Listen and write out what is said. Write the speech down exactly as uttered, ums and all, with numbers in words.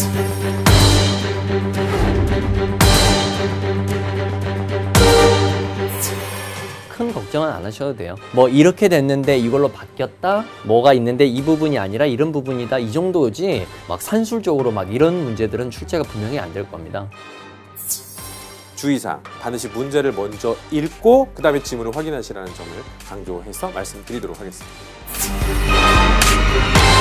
큰 걱정은 안 하셔도 돼요. 뭐 이렇게 됐는데 이걸로 바뀌었다? 뭐가 있는데 이 부분이 아니라 이런 부분이다. 이 정도지 막 산술적으로 막 이런 문제들은 출제가 분명히 안 될 겁니다. 주의사항, 반드시 문제를 먼저 읽고 그 다음에 지문을 확인하시라는 점을 강조해서 말씀드리도록 하겠습니다.